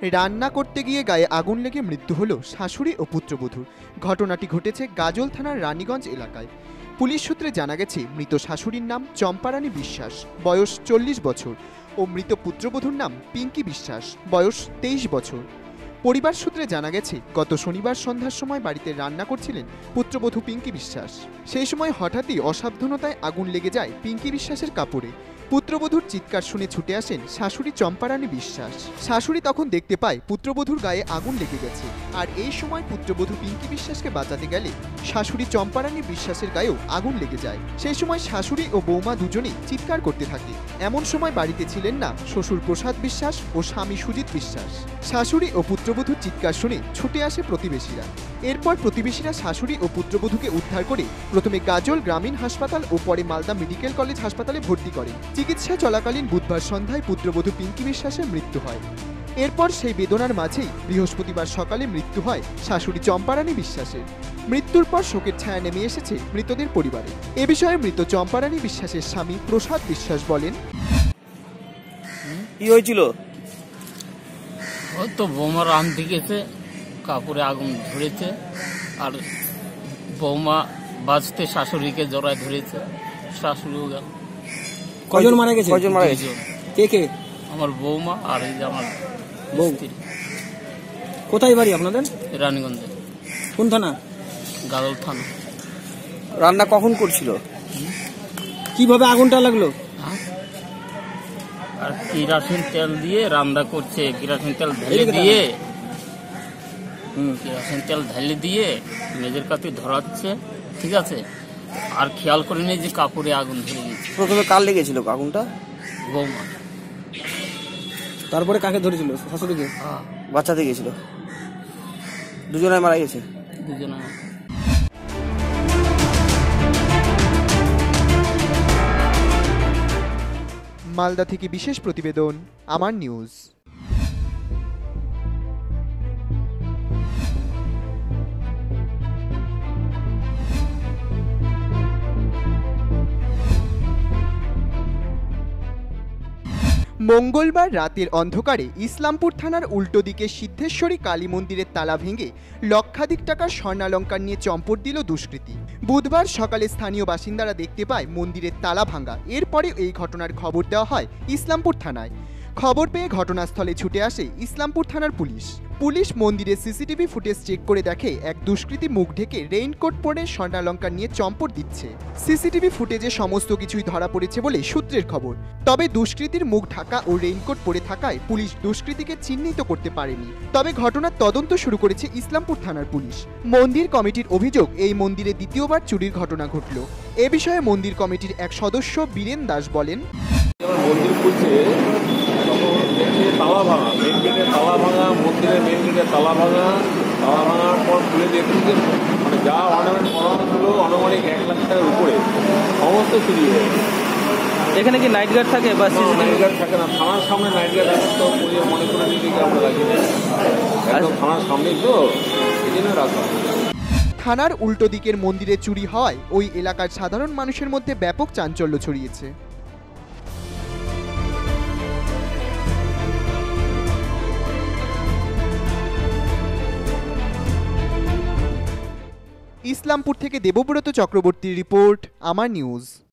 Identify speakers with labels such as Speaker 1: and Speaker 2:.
Speaker 1: রান্না করতে গিয়ে গায়ে আগুন লেগে মৃত্যু হলো শাশুড়ি ও পুত্রবধূর। ঘটনাটি ঘটেছে গাজল থানার রানীগঞ্জ এলাকায়। পুলিশ সূত্রে জানা গেছে, মৃত শাশুড়ির নাম চম্পারানী বিশ্বাস, বয়স 40 বছর, ও মৃত পুত্রবধূর নাম পিঙ্কি বিশ্বাস, বয়স 23 বছর। পরিবার সূত্রে জানা গেছে, গত শনিবার সন্ধ্যার সময় বাড়িতে রান্না করছিলেন পুত্রবধূ পিঙ্কি বিশ্বাস। সেই সময় হঠাৎই অসাবধানতায় আগুন লেগে যায় পিঙ্কি বিশ্বাসের কাপড়ে। পুত্রবধূর চিৎকার শুনে ছুটে আসেন শাশুড়ি চম্পারানী বিশ্বাস। শাশুড়ি তখন দেখতে পায় পুত্রবধূর গায়ে আগুন লেগে গেছে, আর এই সময় পুত্রবধূ পিঙ্কি বিশ্বাসকে বাঁচাতে গেলে শাশুড়ি চম্পারানী বিশ্বাসের গায়েও আগুন লেগে যায়। সেই সময় শাশুড়ি ও বৌমা দুজনেই চিৎকার করতে থাকে। এমন সময় বাড়িতে ছিলেন না শ্বশুর প্রসাদ বিশ্বাস ও স্বামী সুজিত বিশ্বাস। শাশুড়ি ও পুত্রবধূর চিৎকার শুনে ছুটে আসে প্রতিবেশীরা। এরপর প্রতিবেশীরা শাশুড়ি ও পুত্রবধূকে উদ্ধার করে প্রথমে গাজল গ্রামীণ হাসপাতাল ও পরে মালদা মেডিকেল কলেজ হাসপাতালে ভর্তি করেন। চিকিৎসা চলাকালীন বুধবার সন্ধ্যায় পুত্রবধূ পিঙ্কি বিশ্বাসের মৃত্যু হয়। এরপর সেই বেদনার মাঝেই বৃহস্পতিবার সকালে মৃত্যু হয় শাশুড়ি চম্পারানী বিশ্বাসের। মৃত্যুর পর শোকের ছায়া নেমে এসেছে মৃতদের পরিবারে। এ বিষয়ে মৃত চম্পারানী বিশ্বাসের স্বামী প্রসাদ বিশ্বাস বলেন,
Speaker 2: কি হয়েছিল?
Speaker 3: ওই তো বৌমা রাঁধতে গেছে, কাপড়ে আগুন ধরেছে, আর বৌমা বাঁচতে শাশুড়িকে জড়ায় ধরেছে, শাশুড়িও গেল।
Speaker 2: কজন মারা গেছে? কে কে?
Speaker 3: আমার বৌমা আর এই যে আমার
Speaker 2: বউ।
Speaker 3: স্ত্রী।
Speaker 2: কোথায় বাড়ি আপনাদের?
Speaker 3: রানীগঞ্জে।
Speaker 2: কোন থানা?
Speaker 3: গাজল থানা।
Speaker 2: রান্না কখন করছিল? কিভাবে আগুনটা লাগলো?
Speaker 3: আর কেরাসিন তেল দিয়ে রান্না করছে, কেরাসিন তেল ঢেলে দিয়ে মেজের কাছে ধরাচ্ছে, ঠিক আছে, আর খেয়াল করেনি যে কাপড়ে আগুন ধরে গেছে।
Speaker 2: প্রথমে কার লেগেছিল আগুনটা?
Speaker 3: বৌমা।
Speaker 2: তারপরে কাকে ধরেছিল? শাশুড়িকে বাঁচাতে গেছিল। দুজনে মারা গেছে।
Speaker 3: দুজনে।
Speaker 1: মালদা থেকে বিশেষ প্রতিবেদন, আমার নিউজ। মঙ্গলবার রাতের অন্ধকারে ইসলামপুর থানার উল্টো দিকে সিদ্ধেশ্বরী কালী মন্দিরের তালা ভেঙে লক্ষাধিক টাকার স্বর্ণালঙ্কার নিয়ে চম্পট দিল দুষ্কৃতী। বুধবার সকালে স্থানীয় বাসিন্দারা দেখতে পায় মন্দিরের তালা ভাঙা। এরপরে এই ঘটনার খবর দেওয়া হয় ইসলামপুর থানায়। খবর পেয়ে ঘটনাস্থলে ছুটে আসে ইসলামপুর থানার পুলিশ। মন্দিরের সিসিটিভি ফুটেজ চেক করে দেখে এক দুষ্কৃতী মুখ ঢেকে রেইনকোট পরে স্বর্ণালঙ্কার নিয়ে চম্পট দিচ্ছে। সিসিটিভি ফুটেজে সমস্ত কিছুই ধরা পড়েছে বলে সূত্রের খবর। তবে দুষ্কৃতীর মুখ ঢাকা ও রেইনকোট পরে থাকায় পুলিশ দুষ্কৃতীকে চিহ্নিত করতে পারেনি। তবে ঘটনার তদন্ত শুরু করেছে ইসলামপুর থানার পুলিশ। মন্দির কমিটির অভিযোগ, এই মন্দিরে দ্বিতীয়বার চুরির ঘটনা ঘটল। এ বিষয়ে মন্দির কমিটির এক সদস্য বীরেন দাস বলেন,
Speaker 4: মন্দির খুলছে তখন দেখছে তালা ভাঙা, মেন গেটে তালা ভাঙা, মন্দিরের মেন গেটে তালা ভাঙার পর খুলে দেখছি যে মানে যা অর্নামেন্ট করানো ছিল আনুমানিক 1 লাখ টাকার উপরে সমস্ত চুরি হয়ে গেছে।
Speaker 2: এখানে কি নাইট গার্ড থাকে বা
Speaker 4: নাইট গার্ড থাকে না, থানার সামনে নাইট গার্ড আছে, তো পুলিশ মনে করে নিজেকে আমরা লাগিয়ে দেয়, একদম থানার সামনেই তো, এই জন্য রাখা।
Speaker 1: থানার উল্টো দিকের মন্দিরে চুরি হওয়ায় ওই এলাকার সাধারণ মানুষের মধ্যে ব্যাপক চাঞ্চল্য ছড়িয়েছে। ইসলামপুর থেকে দেবব্রত চক্রবর্তীর রিপোর্ট, আমার নিউজ।